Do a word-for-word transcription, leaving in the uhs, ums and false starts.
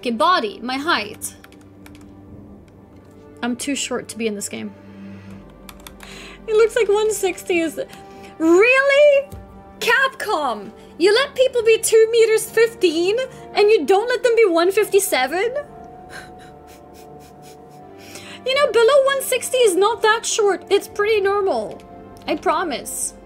Okay, body, my height. I'm too short to be in this game. It looks like one sixty is... Really? Capcom! You let people be two meters fifteen and you don't let them be one fifty-seven? You know, below one sixty is not that short. It's pretty normal. I promise.